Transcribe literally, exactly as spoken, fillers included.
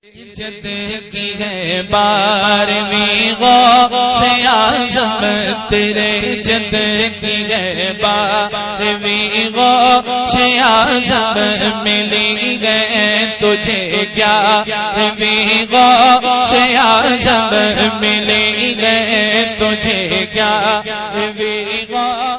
जद की है बारहवीं गौसे आज़म तेरे जद की है बारहवीं गौसे आज़म मिली गए तुझे ग्यारहवीं गौसे आज़म मिली गए तुझे ग्यारहवीं